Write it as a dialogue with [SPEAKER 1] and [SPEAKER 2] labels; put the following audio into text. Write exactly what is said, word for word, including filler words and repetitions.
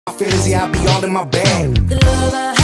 [SPEAKER 1] My feelings, yeah, I be all in my bag.
[SPEAKER 2] The love I